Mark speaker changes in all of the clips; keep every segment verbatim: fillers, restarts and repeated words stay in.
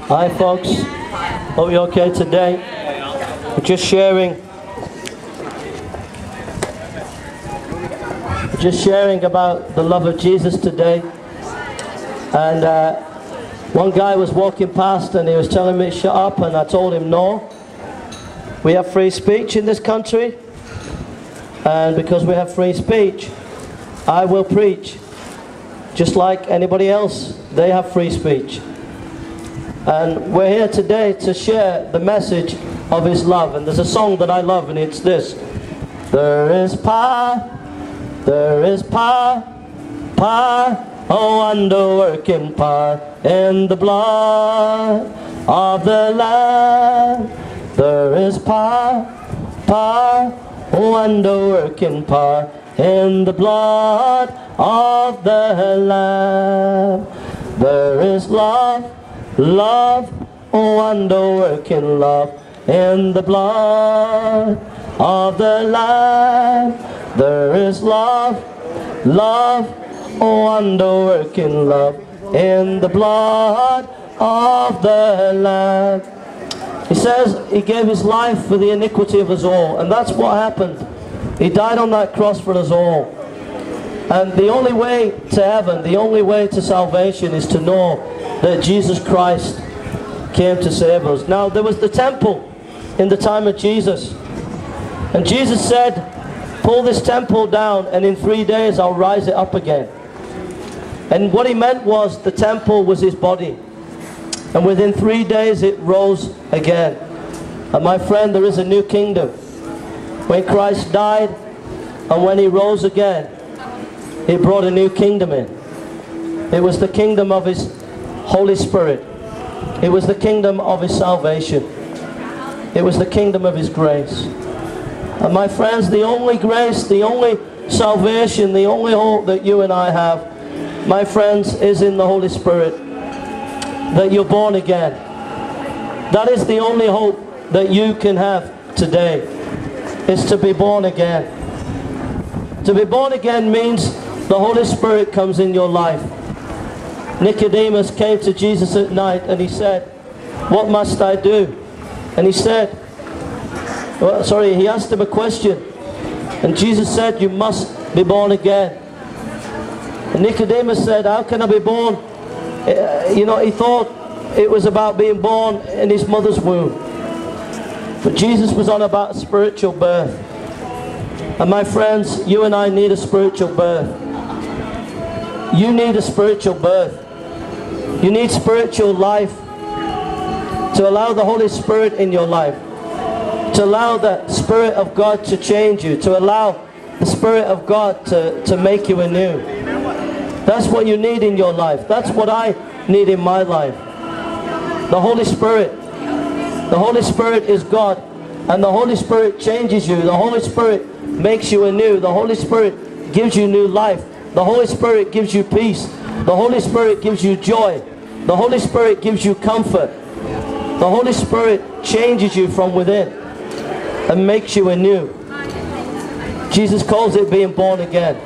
Speaker 1: Hi folks, hope you're okay today. We're just sharing just sharing about the love of Jesus today. And uh, one guy was walking past and he was telling me shut up, and I told him no. We have free speech in this country, and because we have free speech, I will preach just like anybody else. They have free speech. And we're here today to share the message of His love. And there's a song that I love, and it's this: there is power, there is power, power, oh wonder working power in the blood of the Lamb. There is power, power, oh wonder working power in the blood of the Lamb. There is love, love, wonder working love in the blood of the Lamb. There is love, love, wonder working love in the blood of the Lamb. He says He gave His life for the iniquity of us all, and that's what happened. He died on that cross for us all. And the only way to heaven, the only way to salvation is to know that Jesus Christ came to save us. Now, there was the temple in the time of Jesus. And Jesus said, pull this temple down and in three days I'll rise it up again. And what He meant was the temple was His body. And within three days it rose again. And my friend, there is a new kingdom. When Christ died and when He rose again, He brought a new kingdom in. It was the kingdom of His Holy Spirit. It was the kingdom of His salvation. It was the kingdom of His grace. And my friends, the only grace, the only salvation, the only hope that you and I have, my friends, is in the Holy Spirit. That you're born again. That is the only hope that you can have today, is to be born again. To be born again means the Holy Spirit comes in your life. Nicodemus came to Jesus at night and he said, what must I do? And he said, well, sorry, he asked him a question. And Jesus said, you must be born again. And Nicodemus said, how can I be born? Uh, you know, he thought it was about being born in his mother's womb. But Jesus was on about spiritual birth. And my friends, you and I need a spiritual birth. You need a spiritual birth. You need spiritual life, to allow the Holy Spirit in your life, to allow the Spirit of God to change you, to allow the Spirit of God to, to make you anew. That's what you need in your life. That's what I need in my life. The Holy Spirit. The Holy Spirit is God, and the Holy Spirit changes you. The Holy Spirit makes you anew. The Holy Spirit gives you new life. The Holy Spirit gives you peace. The Holy Spirit gives you joy. The Holy Spirit gives you comfort. The Holy Spirit changes you from within and makes you anew. Jesus calls it being born again.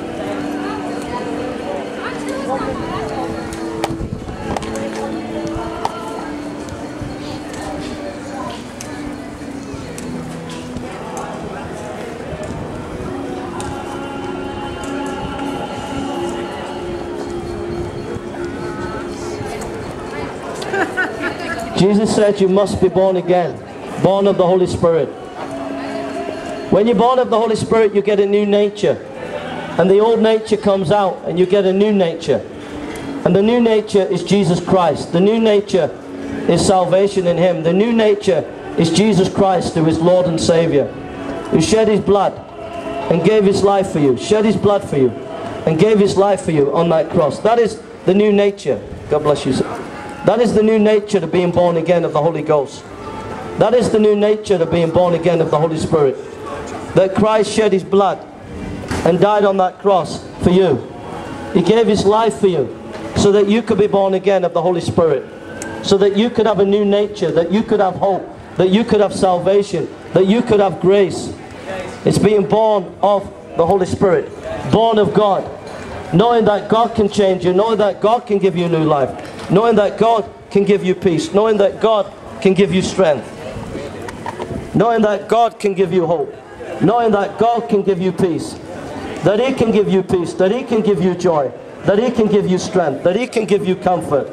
Speaker 1: Jesus said you must be born again, born of the Holy Spirit. When you're born of the Holy Spirit, you get a new nature. And the old nature comes out and you get a new nature. And the new nature is Jesus Christ. The new nature is salvation in Him. The new nature is Jesus Christ, who is Lord and Savior, who shed His blood and gave His life for you, shed His blood for you and gave His life for you on that cross. That is the new nature. God bless you, sir. That is the new nature to being born again of the Holy Ghost. That is the new nature to being born again of the Holy Spirit. That Christ shed His blood and died on that cross for you. He gave His life for you so that you could be born again of the Holy Spirit. So that you could have a new nature, that you could have hope, that you could have salvation, that you could have grace. It's being born of the Holy Spirit, born of God. Knowing that God can change you, knowing that God can give you new life, knowing that God can can give you peace. Knowing that God can give you strength. Knowing that God can give you hope. Knowing that God can give you peace. That He can give you peace. That He can give you joy. That He can give you strength. That He can give you comfort.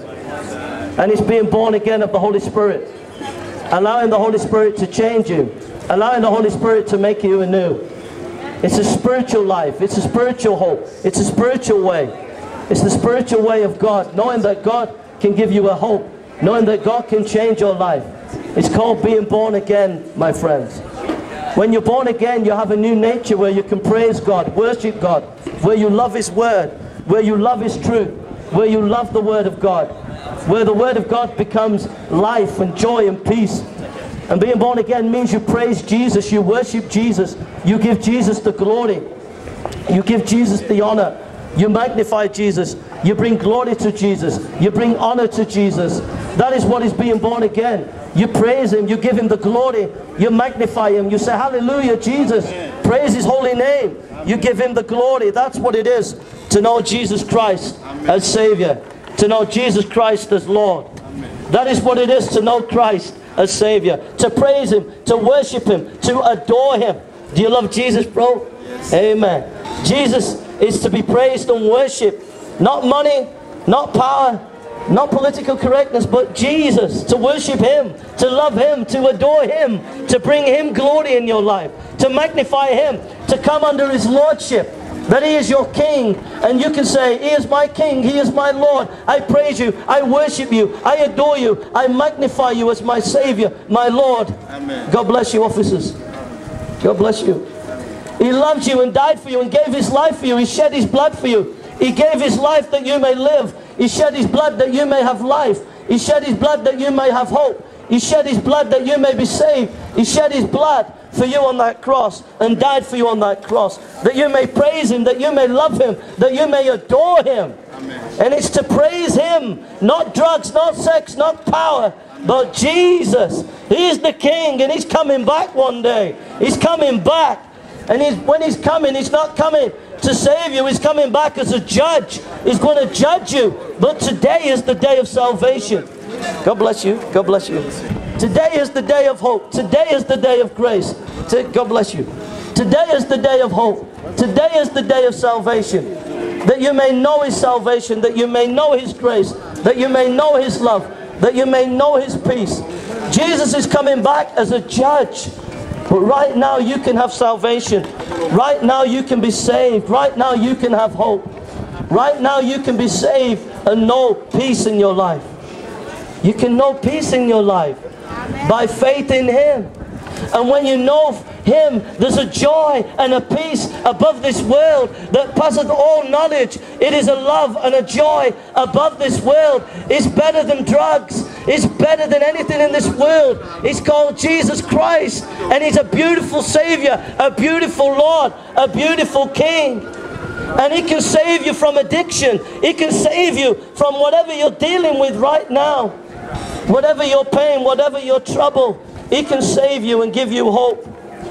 Speaker 1: And it's being born again of the Holy Spirit. Allowing the Holy Spirit to change you. Allowing the Holy Spirit to make you anew. It's a spiritual life. It's a spiritual hope. It's a spiritual way. It's the spiritual way of God. Knowing that God can give you a hope. Knowing that God can change your life. It's called being born again, my friends. When you're born again, you have a new nature where you can praise God, worship God, where you love His Word, where you love His truth, where you love the Word of God, where the Word of God becomes life and joy and peace. And being born again means you praise Jesus, you worship Jesus, you give Jesus the glory, you give Jesus the honor, you magnify Jesus, you bring glory to Jesus, you bring honor to Jesus. That is what is being born again. You praise Him, you give Him the glory, you magnify Him, you say hallelujah Jesus, praise His holy name, you give Him the glory. That's what it is to know Jesus Christ as Savior, to know Jesus Christ as Lord. That is what it is to know Christ as Savior, to praise Him, to worship Him, to adore Him. Do you love Jesus, bro? Yes. Amen. Jesus is to be praised and worshipped. Not money, not power, not political correctness, but Jesus. To worship Him, to love Him, to adore Him, to bring Him glory in your life, to magnify Him, to come under His Lordship. That He is your King, and you can say, He is my King, He is my Lord. I praise you, I worship you, I adore you, I magnify you as my Savior, my Lord. Amen. God bless you, officers. God bless you. He loved you and died for you and gave His life for you. He shed His blood for you. He gave His life that you may live. He shed His blood that you may have life. He shed His blood that you may have hope. He shed His blood that you may be saved. He shed His blood for you on that cross and died for you on that cross, that you may praise Him, that you may love Him, that you may adore Him. Amen. And it's to praise Him, not drugs, not sex, not power, but Jesus. He's the King, and He's coming back one day. He's coming back, and he's, when He's coming, He's not coming to save you. He's coming back as a judge. He's going to judge you. But today is the day of salvation. God bless you. God bless you. Today is the day of hope. Today is the day of grace. God bless you. Today is the day of hope. Today is the day of salvation. That you may know His salvation. That you may know His grace. That you may know His love. That you may know His peace. Jesus is coming back as a judge. But right now you can have salvation. Right now you can be saved. Right now you can have hope. Right now you can be saved and know peace in your life. You can know peace in your life by faith in Him. And when you know Him, there's a joy and a peace above this world that passeth all knowledge. It is a love and a joy above this world. It's better than drugs. It's better than anything in this world. It's called Jesus Christ. And He's a beautiful Savior, a beautiful Lord, a beautiful King. And He can save you from addiction. He can save you from whatever you're dealing with right now. Whatever your pain, whatever your trouble, He can save you and give you hope.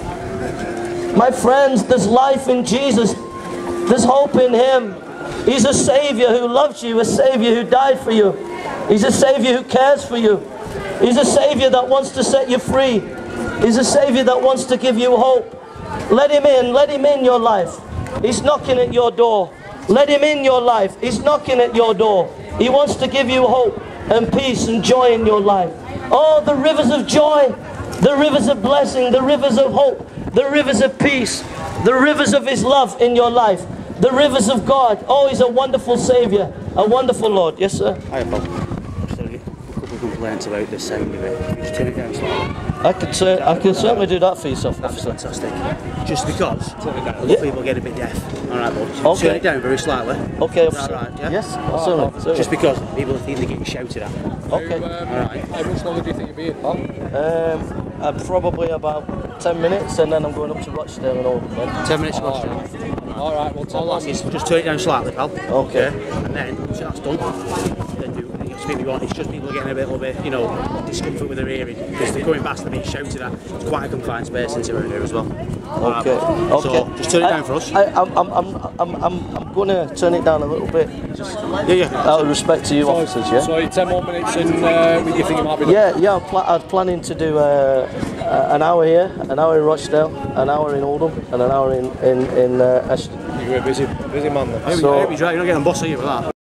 Speaker 1: My friends, there's life in Jesus. There's hope in Him. He's a Savior who loves you, a Savior who died for you. He's a Savior who cares for you. He's a Savior that wants to set you free. He's a Savior that wants to give you hope. Let Him in. Let Him in your life. He's knocking at your door. Let Him in your life. He's knocking at your door. He wants to give you hope and peace and joy in your life. Oh, the rivers of joy, the rivers of blessing, the rivers of hope, the rivers of peace, the rivers of His love in your life, the rivers of God. Oh, He's a wonderful Savior, a wonderful Lord. Yes, sir? Hi, Bob. Sorry, a couple of complaints about the sound of it. Just turn it down slightly. I could, uh, I could certainly do that for yourself. That's fantastic. Just because other yeah. people get a bit deaf. All right, Bob. Okay. Turn it down very slightly. Okay, officer. Right, yeah? Yes, oh, certainly, certainly. Just because people think they're getting shouted at. Okay. How, um, all right. How much longer do you think you'll be here, Paul? Um, uh, probably about ten minutes, and then I'm going up to Rochdale and all. Ten minutes to Rochdale. Right. All right, well, tell us. Just turn it down slightly, pal. Okay. And then, once that's done, then do
Speaker 2: speed we want. It's just people are getting a little bit, you know, discomfort with their hearing because they're coming past and being shouted at. It's quite a confined space into it here as well.
Speaker 1: Okay.
Speaker 2: Right,
Speaker 1: okay.
Speaker 2: So just turn it
Speaker 1: I,
Speaker 2: down for us.
Speaker 1: I, I'm, I'm, I'm, I'm, I'm, I'm going to turn it down a little bit. Just
Speaker 2: yeah, yeah.
Speaker 1: out of respect to you
Speaker 3: so,
Speaker 1: officers, yeah?
Speaker 3: So ten more minutes and uh, you think it might be done?
Speaker 1: Yeah, yeah, I'm, pl I'm planning to do uh, uh, an hour here, an hour in Rochdale, an hour in Oldham, and an hour in, in, in uh, Ashton.
Speaker 3: You're a busy, busy man then.
Speaker 2: So, you're not getting a boss, are you, with that?